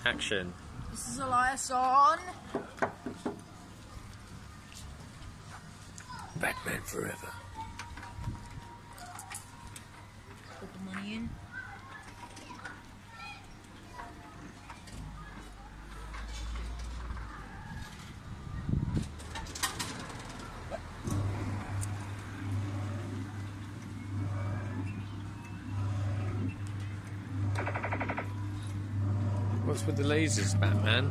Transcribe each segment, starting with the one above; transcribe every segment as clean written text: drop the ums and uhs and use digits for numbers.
Action. This is Elias on Batman Forever. Put the money in. What's with the lasers, Batman?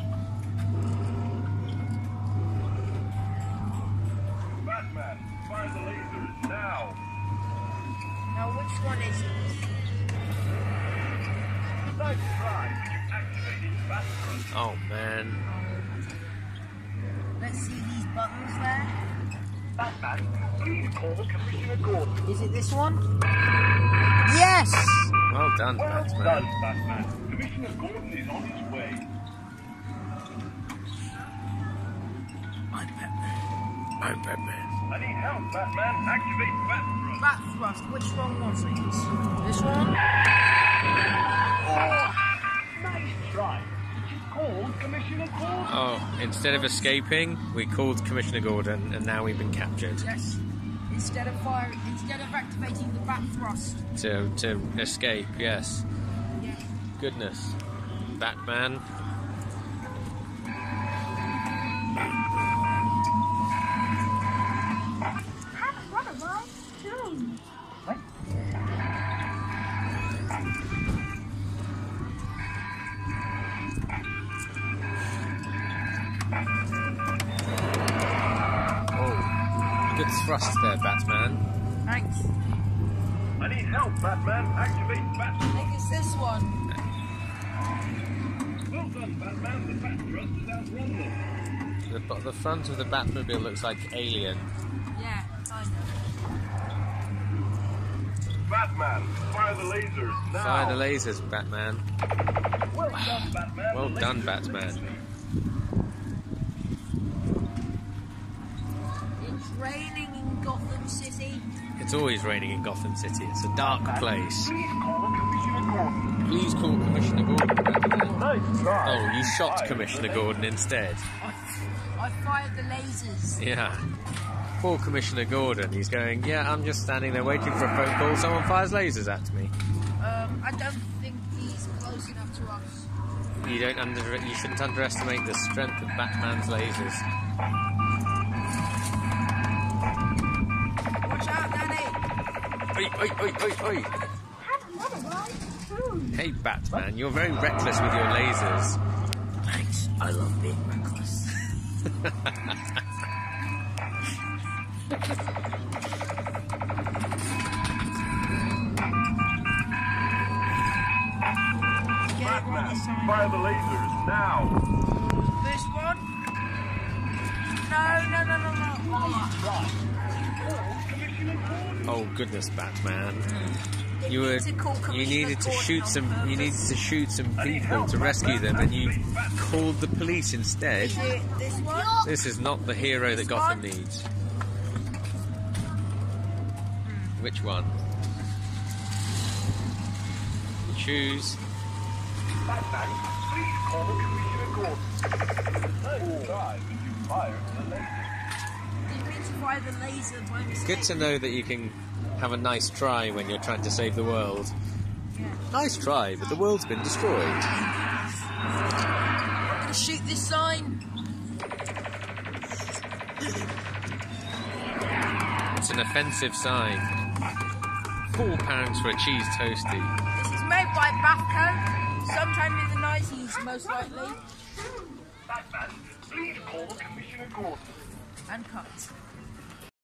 Batman, fire the lasers now! Now, which one is it? Nice try, but you activated Batman. Oh man. Let's see these buttons there. Batman, please call Commissioner Gordon. Is it this one? Yes! Well done, Well Batman. done, Batman. Commissioner Gordon is on his way. I'm Batman. I'm Batman. I need help, Batman. Activate Bat Bat thrust. Which one was it? This one? Nice try. You called Commissioner Gordon. Oh, instead of escaping, we called Commissioner Gordon, and now we've been captured. Yes. Instead of activating the bat thrust. To escape, yes. Yeah. Goodness. Batman. What am I doing? Oh, good thrust there, Batman. Thanks. I need help, Batman. Activate Bat. I think it's this one. Well done, Batman. The Bat thrust has outrun them. The front of the Batmobile looks like Alien. Yeah, I know. Batman, fire the lasers now. Fire the lasers, Batman. Well done, Batman. Well The done, lasers Batman. It's raining in Gotham City. It's always raining in Gotham City. It's a dark place. Please call Commissioner Gordon. Please call Commissioner Gordon, Batman. Nice try. Oh, you shot Fire Commissioner the Gordon instead. I fired the lasers. Yeah. Poor Commissioner Gordon. He's going, yeah, I'm just standing there waiting for a phone call. Someone fires lasers at me. I don't think he's close enough to us. You shouldn't underestimate the strength of Batman's lasers. Watch out, Danny! Oi, oi, oi, oi, oi. What am I doing? Hey, Batman, you're very reckless with your lasers. Thanks. I love being reckless. Batman, fire the lasers now. This one? No. Oh goodness, Batman! They You need to call needed to Commissioner shoot Gordon some. on You needed to shoot some people to rescue them, and you called the police instead. Is it this one? This is not the hero that Gotham needs. Which one? You choose. Batman, please call Commissioner Gordon. Nice try, but you fired the laser. Didn't mean to fire the laser by mistake. Good to know that you can have a nice try when you're trying to save the world. Yeah. Nice try, but the world's been destroyed. I'm gonna shoot this sign. It's an offensive sign. £4 for a cheese toasty. This is made by Bathco. Sometime in the 90s, most likely. Batman, please call Commissioner Gordon. And cut.